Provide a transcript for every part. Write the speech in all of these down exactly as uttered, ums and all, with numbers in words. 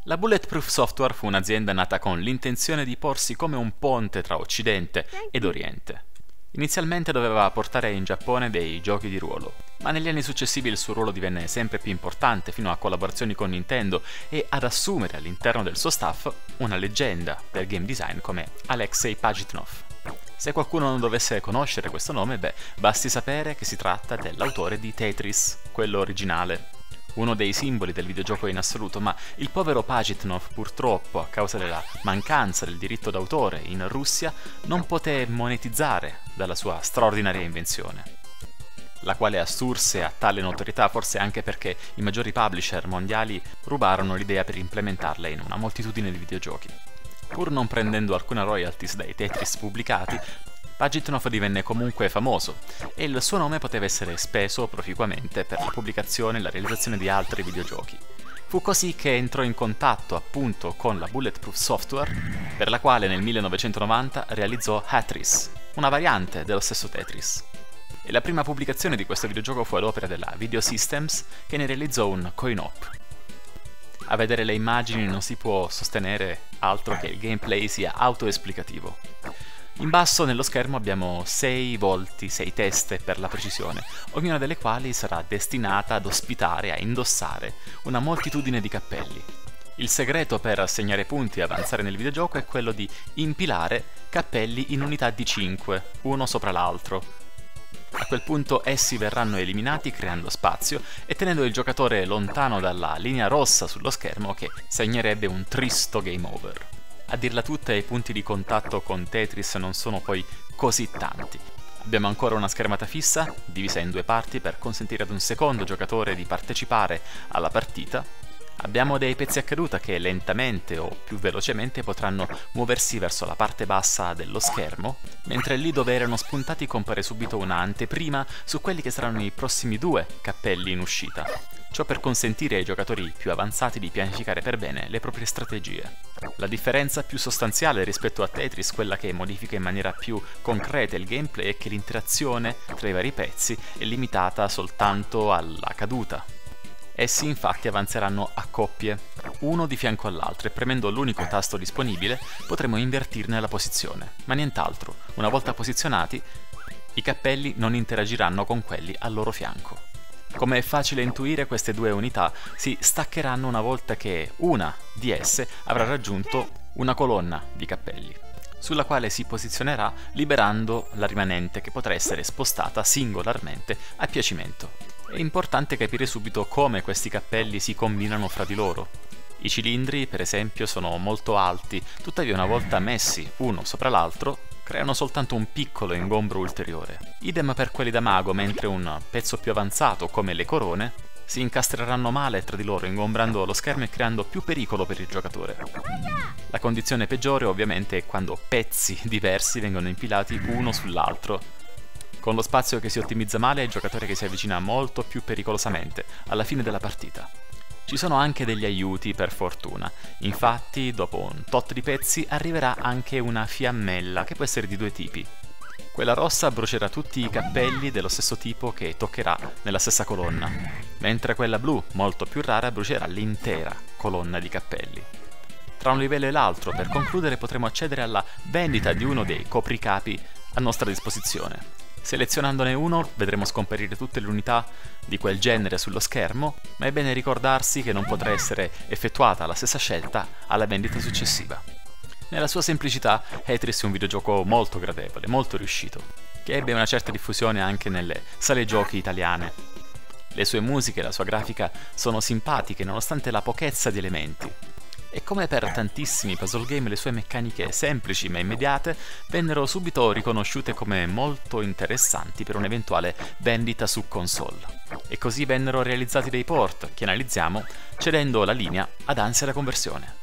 La Bulletproof Software fu un'azienda nata con l'intenzione di porsi come un ponte tra Occidente ed Oriente. Inizialmente doveva portare in Giappone dei giochi di ruolo, ma negli anni successivi il suo ruolo divenne sempre più importante fino a collaborazioni con Nintendo e ad assumere all'interno del suo staff una leggenda del game design come Alexei Pajitnov. Se qualcuno non dovesse conoscere questo nome, beh, basti sapere che si tratta dell'autore di Tetris, quello originale. Uno dei simboli del videogioco in assoluto, ma il povero Pajitnov purtroppo, a causa della mancanza del diritto d'autore in Russia, non poté monetizzare dalla sua straordinaria invenzione, la quale assurse a tale notorietà forse anche perché i maggiori publisher mondiali rubarono l'idea per implementarla in una moltitudine di videogiochi. Pur non prendendo alcuna royalties dai Tetris pubblicati, Pajitnov divenne comunque famoso e il suo nome poteva essere speso proficuamente per la pubblicazione e la realizzazione di altri videogiochi. Fu così che entrò in contatto appunto con la Bulletproof Software, per la quale nel millenovecentonovanta realizzò Hatris, una variante dello stesso Tetris. E la prima pubblicazione di questo videogioco fu ad opera della Video Systems, che ne realizzò un coin-op. A vedere le immagini non si può sostenere altro che il gameplay sia autoesplicativo. In basso nello schermo abbiamo sei volti, sei teste per la precisione, ognuna delle quali sarà destinata ad ospitare, a indossare, una moltitudine di cappelli. Il segreto per assegnare punti e avanzare nel videogioco è quello di impilare cappelli in unità di cinque, uno sopra l'altro. A quel punto essi verranno eliminati creando spazio e tenendo il giocatore lontano dalla linea rossa sullo schermo che segnerebbe un tristo game over. A dirla tutta, i punti di contatto con Tetris non sono poi così tanti. Abbiamo ancora una schermata fissa, divisa in due parti per consentire ad un secondo giocatore di partecipare alla partita. Abbiamo dei pezzi a caduta che lentamente o più velocemente potranno muoversi verso la parte bassa dello schermo, mentre lì dove erano spuntati compare subito una anteprima su quelli che saranno i prossimi due cappelli in uscita. Ciò per consentire ai giocatori più avanzati di pianificare per bene le proprie strategie. La differenza più sostanziale rispetto a Tetris, quella che modifica in maniera più concreta il gameplay, è che l'interazione tra i vari pezzi è limitata soltanto alla caduta. Essi infatti avanzeranno a coppie, uno di fianco all'altro, e premendo l'unico tasto disponibile potremo invertirne la posizione, ma nient'altro. Una volta posizionati, i cappelli non interagiranno con quelli al loro fianco. Come è facile intuire, queste due unità si staccheranno una volta che una di esse avrà raggiunto una colonna di cappelli, sulla quale si posizionerà liberando la rimanente, che potrà essere spostata singolarmente a piacimento. È importante capire subito come questi cappelli si combinano fra di loro. I cilindri, per esempio, sono molto alti, tuttavia una volta messi uno sopra l'altro, creano soltanto un piccolo ingombro ulteriore. Idem per quelli da mago, mentre un pezzo più avanzato, come le corone, si incastreranno male tra di loro, ingombrando lo schermo e creando più pericolo per il giocatore. La condizione peggiore, ovviamente, è quando pezzi diversi vengono impilati uno sull'altro. Con lo spazio che si ottimizza male, è il giocatore che si avvicina molto più pericolosamente alla fine della partita. Ci sono anche degli aiuti, per fortuna. Infatti, dopo un tot di pezzi, arriverà anche una fiammella, che può essere di due tipi. Quella rossa brucerà tutti i cappelli dello stesso tipo che toccherà nella stessa colonna, mentre quella blu, molto più rara, brucerà l'intera colonna di cappelli. Tra un livello e l'altro, per concludere, potremo accedere alla vendita di uno dei copricapi a nostra disposizione. Selezionandone uno vedremo scomparire tutte le unità di quel genere sullo schermo, ma è bene ricordarsi che non potrà essere effettuata la stessa scelta alla vendita successiva. Nella sua semplicità, Tetris è un videogioco molto gradevole, molto riuscito, che ebbe una certa diffusione anche nelle sale giochi italiane. Le sue musiche e la sua grafica sono simpatiche nonostante la pochezza di elementi. E come per tantissimi puzzle game, le sue meccaniche semplici ma immediate vennero subito riconosciute come molto interessanti per un'eventuale vendita su console. E così vennero realizzati dei port, che analizziamo, cedendo la linea ad Ansia la conversione.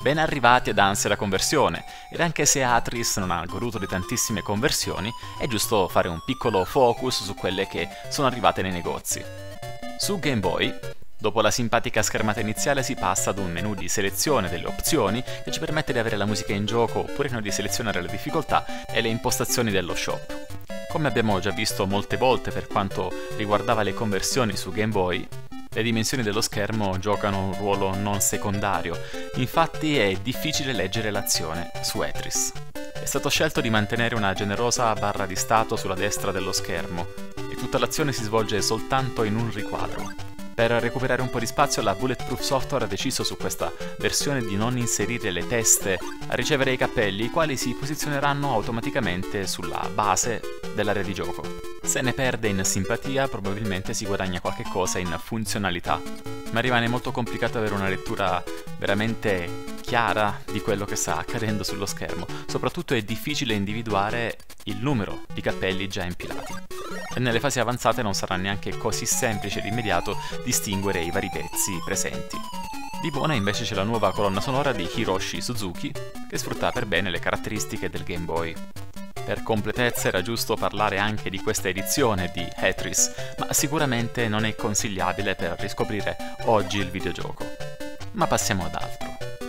Ben arrivati ad Ansia la conversione, ed anche se Atris non ha goduto di tantissime conversioni, è giusto fare un piccolo focus su quelle che sono arrivate nei negozi. Su Game Boy, dopo la simpatica schermata iniziale si passa ad un menu di selezione delle opzioni che ci permette di avere la musica in gioco oppure di selezionare la difficoltà e le impostazioni dello shop. Come abbiamo già visto molte volte per quanto riguardava le conversioni su Game Boy, le dimensioni dello schermo giocano un ruolo non secondario, infatti è difficile leggere l'azione su Atris. È stato scelto di mantenere una generosa barra di stato sulla destra dello schermo, e tutta l'azione si svolge soltanto in un riquadro. Per recuperare un po' di spazio, la Bulletproof Software ha deciso su questa versione di non inserire le teste a ricevere i cappelli, i quali si posizioneranno automaticamente sulla base dell'area di gioco. Se ne perde in simpatia, probabilmente si guadagna qualche cosa in funzionalità, ma rimane molto complicato avere una lettura veramente chiara di quello che sta accadendo sullo schermo. Soprattutto è difficile individuare il numero di cappelli già impilati. E nelle fasi avanzate non sarà neanche così semplice di immediato distinguere i vari pezzi presenti. Di buona invece c'è la nuova colonna sonora di Hiroshi Suzuki, che sfrutta per bene le caratteristiche del Game Boy. Per completezza era giusto parlare anche di questa edizione di Atris, ma sicuramente non è consigliabile per riscoprire oggi il videogioco. Ma passiamo ad altro.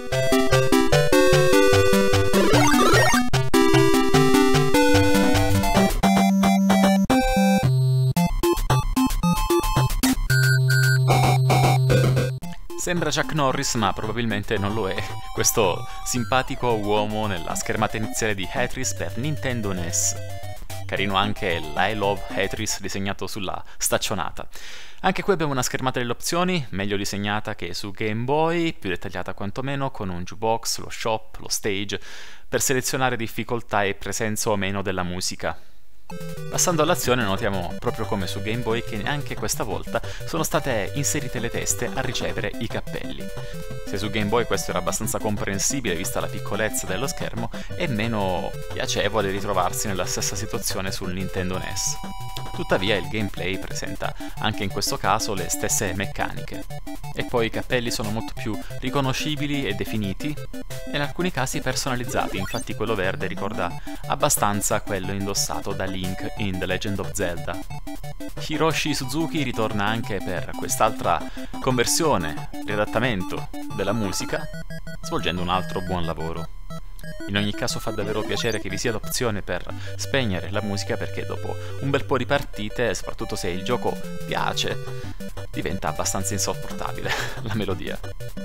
Sembra Chuck Norris, ma probabilmente non lo è, questo simpatico uomo nella schermata iniziale di Atris per Nintendo N E S. Carino anche l'I Love Atris disegnato sulla staccionata. Anche qui abbiamo una schermata delle opzioni, meglio disegnata che su Game Boy, più dettagliata quantomeno, con un jukebox, lo shop, lo stage, per selezionare difficoltà e presenza o meno della musica. Passando all'azione notiamo proprio come su Game Boy che neanche questa volta sono state inserite le teste a ricevere i cappelli. Se su Game Boy questo era abbastanza comprensibile vista la piccolezza dello schermo, è meno piacevole ritrovarsi nella stessa situazione sul Nintendo N E S. Tuttavia il gameplay presenta anche in questo caso le stesse meccaniche. E poi i cappelli sono molto più riconoscibili e definiti, e in alcuni casi personalizzati, infatti quello verde ricorda abbastanza quello indossato da Link in The Legend of Zelda. Hiroshi Suzuki ritorna anche per quest'altra conversione, riadattamento della musica, svolgendo un altro buon lavoro. In ogni caso fa davvero piacere che vi sia l'opzione per spegnere la musica, perché dopo un bel po' di partite, soprattutto se il gioco piace, diventa abbastanza insopportabile la melodia.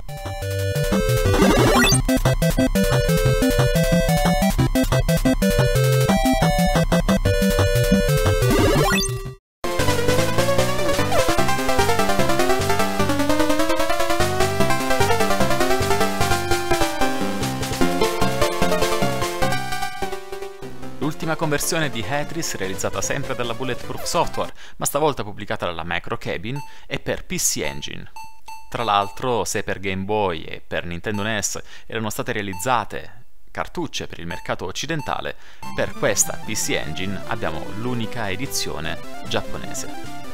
L'ultima conversione di Atris, realizzata sempre dalla Bulletproof Software, ma stavolta pubblicata dalla Microcabin, è per P C Engine. Tra l'altro, se per Game Boy e per Nintendo N E S erano state realizzate cartucce per il mercato occidentale, per questa P C Engine abbiamo l'unica edizione giapponese.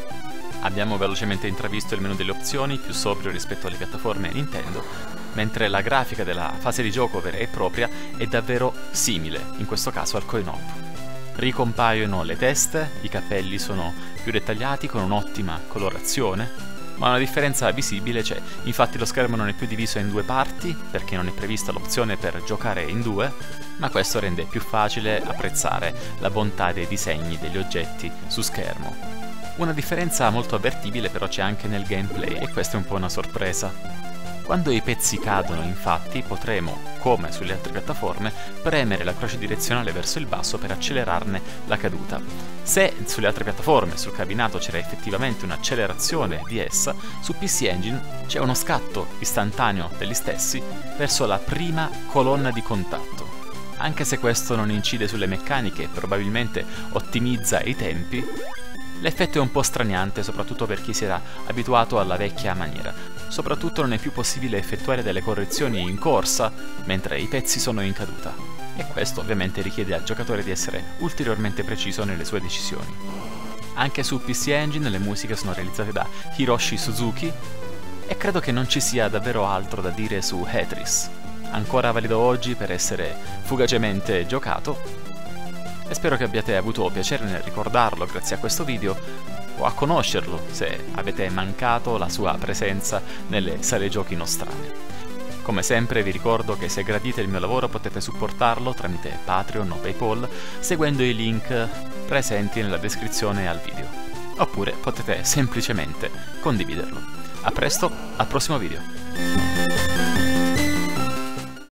Abbiamo velocemente intravisto il menu delle opzioni, più sobrio rispetto alle piattaforme Nintendo, mentre la grafica della fase di gioco vera e propria è davvero simile, in questo caso al coin-op. Ricompaiono le teste, i cappelli sono più dettagliati con un'ottima colorazione, ma una differenza visibile c'è, infatti lo schermo non è più diviso in due parti, perché non è prevista l'opzione per giocare in due, ma questo rende più facile apprezzare la bontà dei disegni degli oggetti su schermo. Una differenza molto avvertibile però c'è anche nel gameplay, e questa è un po' una sorpresa. Quando i pezzi cadono, infatti, potremo, come sulle altre piattaforme, premere la croce direzionale verso il basso per accelerarne la caduta. Se sulle altre piattaforme, sul cabinato, c'era effettivamente un'accelerazione di essa, su P C Engine c'è uno scatto istantaneo degli stessi verso la prima colonna di contatto. Anche se questo non incide sulle meccaniche e probabilmente ottimizza i tempi, l'effetto è un po' straniante, soprattutto per chi si era abituato alla vecchia maniera. Soprattutto non è più possibile effettuare delle correzioni in corsa mentre i pezzi sono in caduta, e questo ovviamente richiede al giocatore di essere ulteriormente preciso nelle sue decisioni. Anche su P C Engine le musiche sono realizzate da Hiroshi Suzuki, e credo che non ci sia davvero altro da dire su Atris. ancora valido oggi per essere fugacemente giocato, e spero che abbiate avuto piacere nel ricordarlo grazie a questo video, o a conoscerlo se avete mancato la sua presenza nelle sale giochi nostrane. Come sempre vi ricordo che se gradite il mio lavoro potete supportarlo tramite Patreon o PayPal seguendo i link presenti nella descrizione al video, oppure potete semplicemente condividerlo. A presto, al prossimo video!